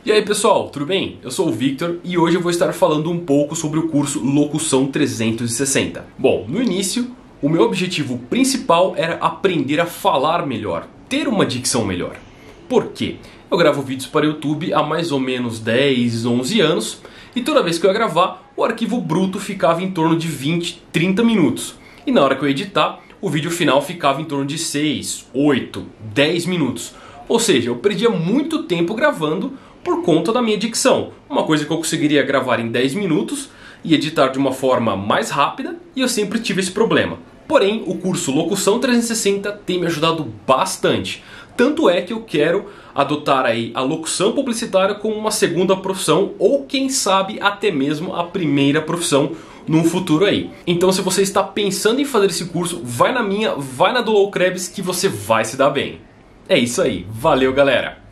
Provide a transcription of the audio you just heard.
E aí pessoal, tudo bem? Eu sou o Victor e hoje eu vou estar falando um pouco sobre o curso Locução 360. Bom, no início, o meu objetivo principal era aprender a falar melhor, ter uma dicção melhor. Por quê? Eu gravo vídeos para o YouTube há mais ou menos 10, 11 anos e toda vez que eu ia gravar, o arquivo bruto ficava em torno de 20, 30 minutos. E na hora que eu editar, o vídeo final ficava em torno de 6, 8, 10 minutos. Ou seja, eu perdia muito tempo gravando por conta da minha dicção. Uma coisa que eu conseguiria gravar em 10 minutos e editar de uma forma mais rápida, e eu sempre tive esse problema. Porém, o curso Locução 360 tem me ajudado bastante. Tanto é que eu quero adotar aí a locução publicitária como uma segunda profissão, ou quem sabe até mesmo a primeira profissão num futuro aí. Então se você está pensando em fazer esse curso, vai na minha, vai na do Low Krebs que você vai se dar bem. É isso aí, valeu galera!